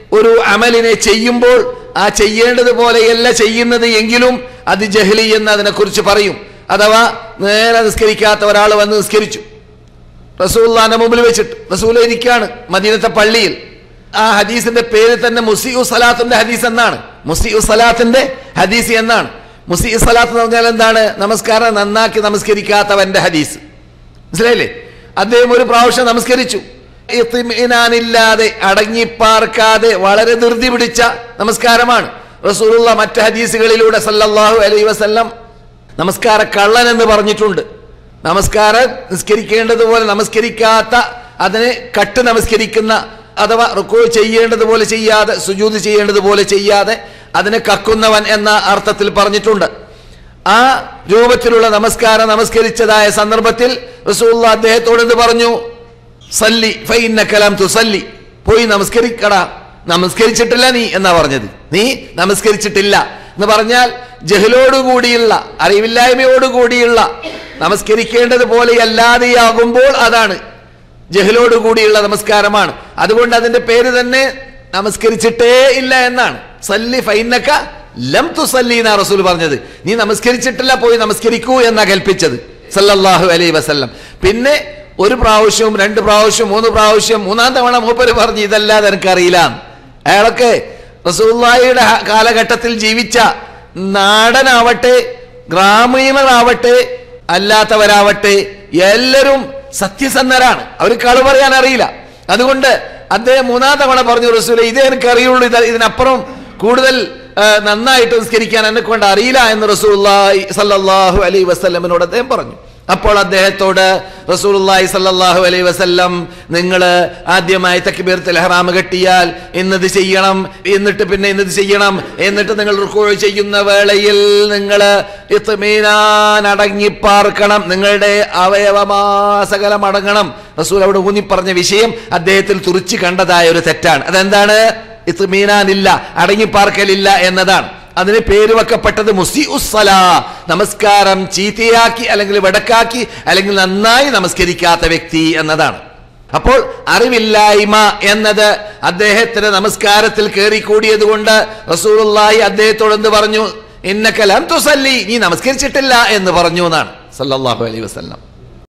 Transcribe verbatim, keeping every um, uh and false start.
ഒരു അമലിനെ ചെയ്യുമ്പോൾ ആ ചെയ്യേണ്ടതുപോലെയല്ല ചെയ്യുന്നത് എങ്കിലും അത് ജഹ്ലി എന്ന് അതിനെക്കുറിച്ച് പറയും. അഥവാ നേരെ നിസ്കരിക്കാത്ത ഒരാൾ വന്ന് നിസ്കരിച്ചു റസൂലുള്ളാഹിന്റെ മുമ്പിൽ വെച്ചിട്ട്. റസൂൽ ഇരിക്കുകയാണ് മദീനത്തെ പള്ളിയിൽ. ആ ഹദീസിന്റെ പേര് തന്നെ മുസിഉ സലാത്തിന്റെ ഹദീസ് എന്നാണ്. മുസിഉ സലാത്തിന്റെ ഹദീസ് എന്നാണ്. മുസിഉ സലാത്ത് എന്ന് പറഞ്ഞാൽ എന്താണ്? നമസ്കാരം നന്നാക്കി നമസ്കരിക്കാത്തവന്റെ ഹദീസ്. മനസ്സിലായില്ലേ? അദ്ദേഹം ഒരു പ്രാവശ്യം നമസ്കരിച്ചു, ഇത്മിനാനില്ലാതെ അടങ്ങിപ്പാർക്കാതെ വളരെ ധൃതി പിടിച്ച നമസ്കാരമാണ്. റസൂലുള്ള മറ്റ് ഹദീസുകളിലൂടെ സല്ലല്ലാഹു അലൈഹി വസല്ലം നമസ്കാര കള്ളൻ എന്ന് പറഞ്ഞിട്ടുണ്ട്. നമസ്കാരം നിസ്കരിക്കേണ്ടതുപോലെ നമസ്കരിക്കാത്ത, അതിനെ കട്ട് നമസ്കരിക്കുന്ന, അഥവാ റുക്കൂ ചെയ്യേണ്ടതുപോലെ ചെയ്യാതെ സുജൂദ് ചെയ്യേണ്ടതുപോലെ ചെയ്യാതെ അതിനെ കക്കുന്നവൻ എന്ന അർത്ഥത്തിൽ പറഞ്ഞിട്ടുണ്ട്. ആ രൂപത്തിലുള്ള നമസ്കാരം നമസ്കരിച്ചതായ സന്ദർഭത്തിൽ റസൂലുള്ളാഹി അദ്ദേഹത്തോട് എന്ത് പറഞ്ഞു? സല്ലി ഫഇന്നക ലം തുസല്ലി, പോയി നമസ്കരിക്കടാ, നമസ്കരിച്ചിട്ടില്ല നീ എന്നാ പറഞ്ഞത്. നീ നമസ്കരിച്ചിട്ടില്ല എന്ന് പറഞ്ഞാൽ ജഹലോടുകൂടിയുള്ള, അറിവില്ലായ്മയോടുകൂടിയുള്ള നമസ്കരിക്കേണ്ടത് പോലെ അല്ലാതെയാകുമ്പോൾ അതാണ് ജഹലോടുകൂടിയുള്ള നമസ്കാരമാണ്. അതുകൊണ്ട് അതിന്റെ പേര് തന്നെ നമസ്കരിച്ചിട്ടേ ഇല്ല എന്നാണ്. സല്ലി ഫഇന്നക ലം തുസല്ലി എന്നാ റസൂൽ പറഞ്ഞത്. നീ നമസ്കരിച്ചിട്ടില്ല, പോയി നമസ്കരിക്കൂ എന്നാ കൽപ്പിച്ചത് സല്ലല്ലാഹു അലൈഹി വസല്ലം. പിന്നെ ഒരു പ്രാവശ്യവും രണ്ട് പ്രാവശ്യം മൂന്ന് പ്രാവശ്യം മൂന്നാം തവണ മൂപ്പര് പറഞ്ഞു ഇതല്ലാതെ എനിക്കറിയില്ല. അയാളൊക്കെ റസൂലുള്ളാഹിയുടെ കാലഘട്ടത്തിൽ ജീവിച്ച നാടനാവട്ടെ ഗ്രാമീണരാവട്ടെ അല്ലാത്തവരാവട്ടെ എല്ലാവരും സത്യസന്ധരാണ്. അവർ കളു പറയാൻ അറിയില്ല. അതുകൊണ്ട് അദ്ദേഹം മൂന്നാം തവണ പറഞ്ഞു റസൂലേ ഇതേ എനിക്കറിയുള്ളൂ, ഇത് ഇതിനപ്പുറം കൂടുതൽ നന്നായിട്ട് നിസ്കരിക്കാൻ എന്നെ കൊണ്ട് അറിയില്ല എന്ന് റസൂലുള്ളാഹി സല്ലല്ലാഹു അലൈഹി വസല്ലമിനോട് അദ്ദേഹം പറഞ്ഞു. അപ്പോൾ അദ്ദേഹത്തോട് റസൂലുള്ളാഹി സല്ലല്ലാഹു അലൈഹി വസല്ലം നിങ്ങൾ ആദ്യമായി തക്ബീറത്തുൽ ഇഹ്റാം കെട്ടിയാൽ ഇന്നത് ചെയ്യണം, എന്നിട്ട് പിന്നെ ഇന്നത് ചെയ്യണം, എന്നിട്ട് നിങ്ങൾ റുക്കൂ ചെയ്യുന്ന വേളയിൽ നിങ്ങൾ ഇത്മീനാൻ അടങ്ങിപ്പാർക്കണം, നിങ്ങളുടെ അവയവമാസകലം അടങ്ങണം. റസൂൽ അവിടെ ഊന്നി പറഞ്ഞ വിഷയം അദ്ദേഹത്തിൽ തുറിച്ചു കണ്ടതായ ഒരു തെറ്റാണ്. അതെന്താണ്? ഇത്മീനാനില്ല, അടങ്ങിപ്പാർക്കലില്ല എന്നതാണ്. അതിന് പേര് വെക്കപ്പെട്ടത് മുസിഉസ്സലാ, നമസ്കാരം ചീത്തയാക്കി അല്ലെങ്കിൽ വടക്കാക്കി അല്ലെങ്കിൽ നന്നായി നമസ്കരിക്കാത്ത വ്യക്തി എന്നതാണ്. അപ്പോൾ അറിവില്ലായ്മ എന്നത് അദ്ദേഹത്തിന്റെ നമസ്കാരത്തിൽ കയറിക്കൂടിയത് കൊണ്ട് റസൂലുള്ളാഹി അദ്ദേഹത്തോട് എന്ത് പറഞ്ഞു? ഇന്നക ലം തുസല്ലി, നീ നമസ്കരിച്ചിട്ടില്ല എന്ന് പറഞ്ഞു എന്നാണ് സല്ലല്ലാഹു അലൈഹി വസല്ലം.